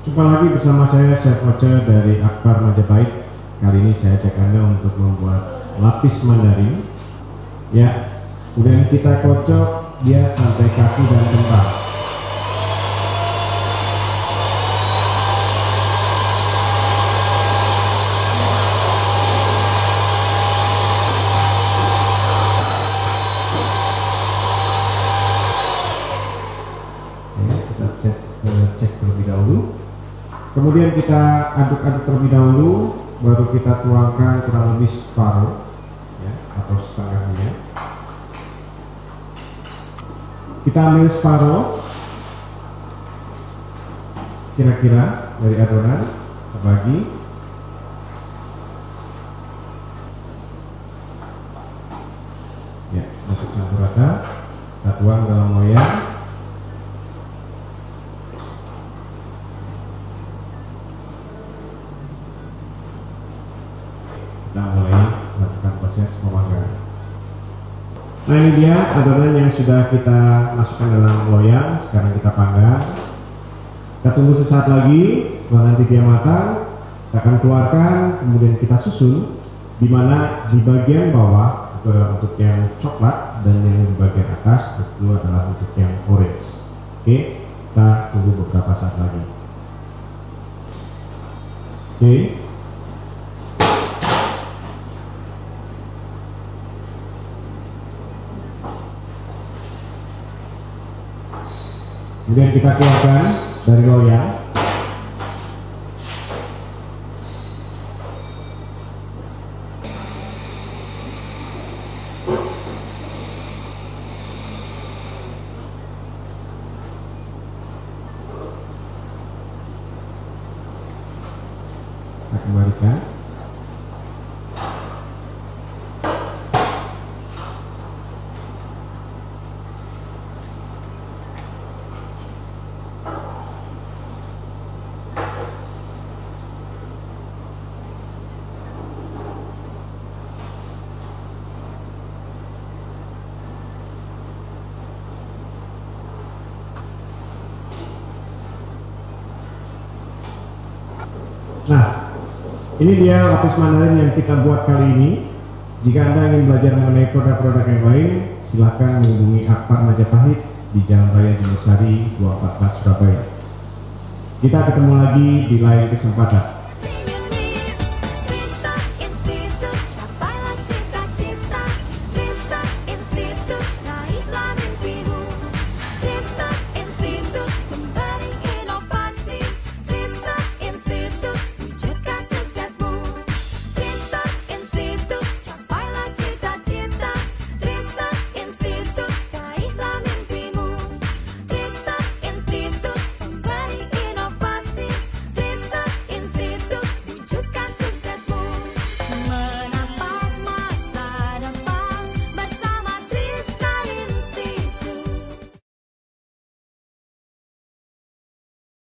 Jumpa lagi bersama saya, Chef Oce dari Akbar Majapahit. Kali ini saya ajak Anda untuk membuat lapis mandarin. Ya, kemudian kita kocok dia sampai kaku dan kental. Kita cek terlebih dahulu. Kemudian kita aduk-aduk terlebih dahulu, baru kita tuangkan kurang lebih separuh ya, atau setengahnya. Kita ambil separuh kira-kira dari adonan, kita bagi. Ya, untuk campur rata, kita tuang dalam loyang. Kita mulai melakukan proses pemanggangan. Nah, ini dia adonan yang sudah kita masukkan dalam loyang. Sekarang kita panggang. Kita tunggu sesaat lagi. Setelah nanti dia matang, kita akan keluarkan, kemudian kita susun. Di mana di bagian bawah itu adalah untuk yang coklat, dan yang di bagian atas itu adalah untuk yang orange. Oke, kita tunggu beberapa saat lagi. Oke. Kemudian kita keluarkan dari loyang. Kita kembalikan. Nah, ini dia lapis mandarin yang kita buat kali ini. Jika Anda ingin belajar mengenai produk-produk yang lain, silakan menghubungi Akbar Majapahit di Jalan Raya Jemur Sari 244 Surabaya. Kita ketemu lagi di lain kesempatan.